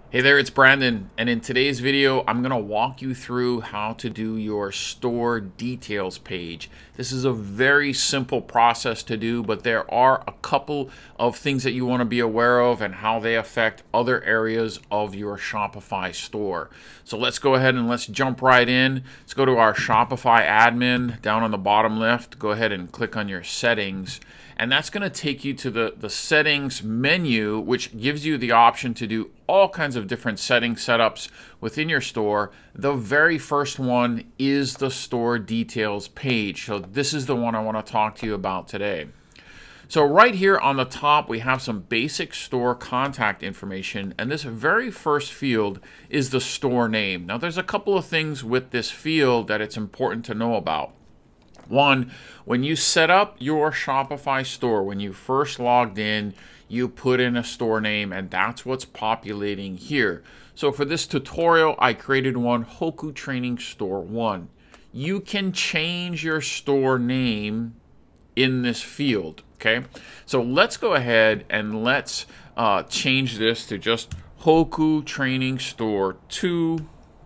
Hey there, it's Brandon, and in today's video, I'm going to walk you through how to do your store details page. This is a very simple process to do, but there are a couple of things that you want to be aware of and how they affect other areas of your Shopify store. So let's go ahead and let's jump right in. Let's go to our Shopify admin down on the bottom left. Go ahead and click on your settings. And that's going to take you to the settings menu, which gives you the option to do all kinds of different setting setups within your store. The very first one is the store details page. So this is the one I want to talk to you about today. So right here on the top, we have some basic store contact information, and this very first field is the store name. Now there's a couple of things with this field that it's important to know about. One, when you set up your Shopify store, when you first logged in, you put in a store name, and that's what's populating here. So for this tutorial, I created one, Hoku Training Store 1. You can change your store name in this field, okay? So let's go ahead and let's change this to just Hoku Training Store 2,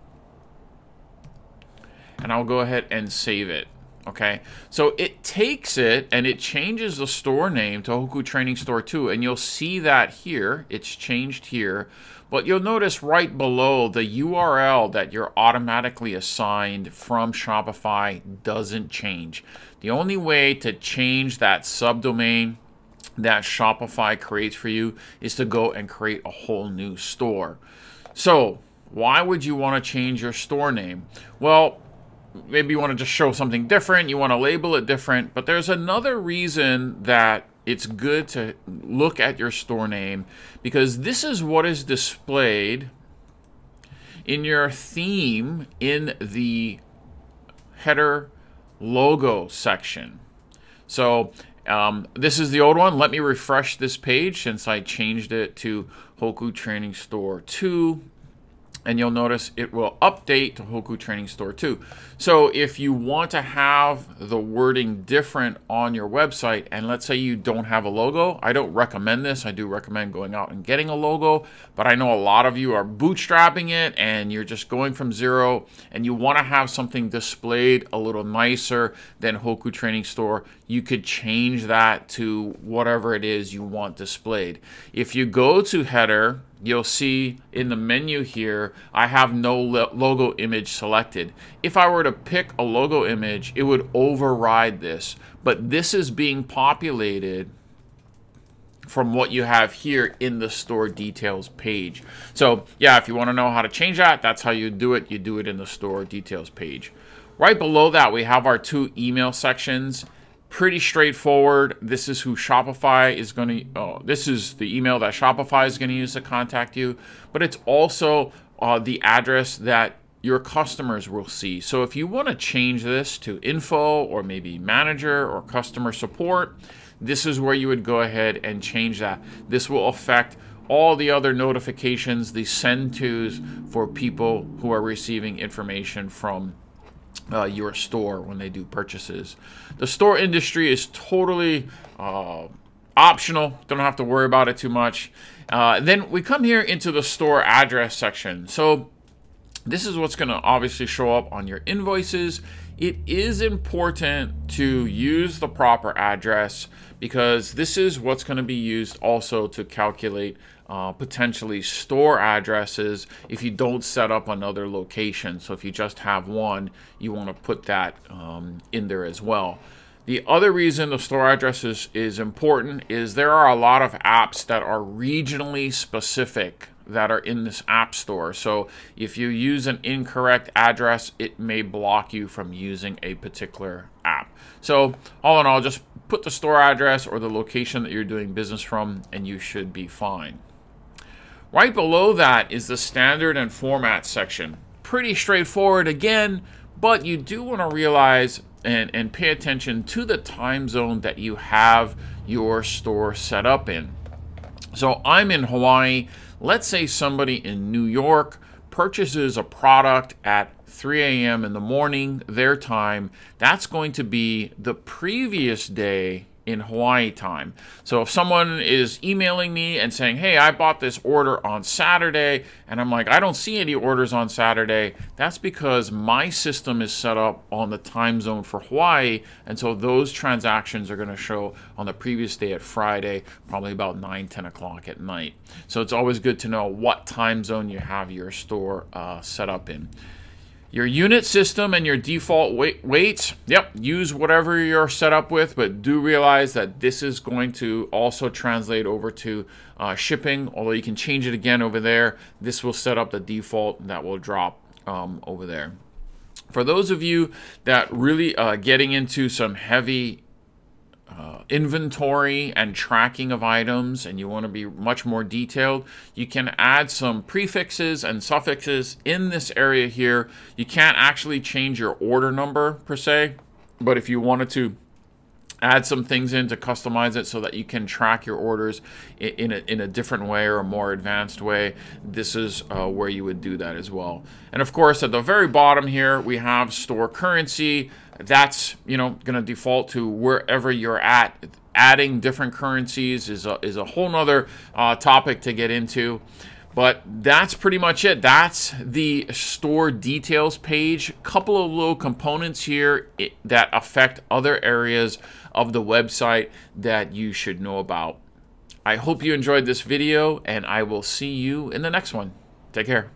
and I'll go ahead and save it. Okay, so it takes it and it changes the store name to Hoku Training Store 2, and you'll see that here. It's changed here, but you'll notice right below the URL that you're automatically assigned from Shopify doesn't change. The only way to change that subdomain that Shopify creates for you is to go and create a whole new store. So why would you want to change your store name? Well, maybe you want to just show something different, you want to label it different, but there's another reason that it's good to look at your store name, because this is what is displayed in your theme in the header logo section. So this is the old one. Let me refresh this page since I changed it to Hoku Training Store 2. And you'll notice it will update to Hoku Training Store 2. So if you want to have the wording different on your website, and let's say you don't have a logo, I don't recommend this. I do recommend going out and getting a logo, but I know a lot of you are bootstrapping it and you're just going from zero and you want to have something displayed a little nicer than Hoku Training Store. You could change that to whatever it is you want displayed. If you go to header, you'll see in the menu here, I have no logo image selected. If I were to pick a logo image, it would override this. But this is being populated from what you have here in the store details page. So yeah, if you want to know how to change that, that's how you do it. You do it in the store details page. Right below that, we have our two email sections. Pretty straightforward. This is who Shopify is going to, this is the email that Shopify is going to use to contact you, but it's also the address that your customers will see. So if you want to change this to info or maybe manager or customer support, this is where you would go ahead and change that. This will affect all the other notifications, the send tos for people who are receiving information from your store when they do purchases. The store industry is totally optional. Don't have to worry about it too much. Then we come here into the store address section. So this is what's going to obviously show up on your invoices. It is important to use the proper address because this is what's going to be used also to calculate potentially store addresses if you don't set up another location. So if you just have one, you want to put that in there as well. The other reason the store address is important is there are a lot of apps that are regionally specific that are in this app store. So if you use an incorrect address, it may block you from using a particular app. So all in all, just put the store address or the location that you're doing business from and you should be fine. Right below that is the standard and format section. Pretty straightforward again, but you do want to realize and pay attention to the time zone that you have your store set up in. So I'm in Hawaii. Let's say somebody in New York purchases a product at 3 a.m. in the morning, their time. That's going to be the previous day in Hawaii time. So if someone is emailing me and saying, hey, I bought this order on Saturday, and I'm like, I don't see any orders on Saturday, that's because my system is set up on the time zone for Hawaii, and so those transactions are going to show on the previous day at Friday, probably about 9, 10 o'clock at night. So it's always good to know what time zone you have your store set up in. Your unit system and your default weights, yep, use whatever you're set up with, but do realize that this is going to also translate over to shipping, although you can change it again over there. This will set up the default that will drop over there. For those of you that really getting into some heavy inventory and tracking of items, and you want to be much more detailed, you can add some prefixes and suffixes in this area here. You can't actually change your order number per se, but if you wanted to add some things in to customize it so that you can track your orders in a different way or a more advanced way, this is where you would do that as well. And of course, at the very bottom here, we have store currency. That's, you know, going to default to wherever you're at. Adding different currencies is a whole nother topic to get into. But that's pretty much it. That's the store details page. A couple of little components here that affect other areas of the website that you should know about. I hope you enjoyed this video, and I will see you in the next one. Take care.